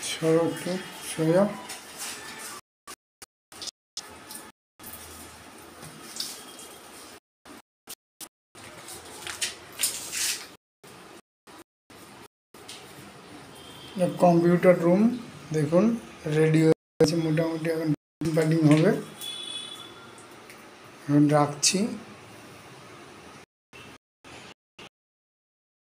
সরো একটু সোজা। কম্পিউটার রুম দেখুন রেডি হয়ে গেছে মোটামুটি, এখন প্যাডিং হবে। এখন রাখছি।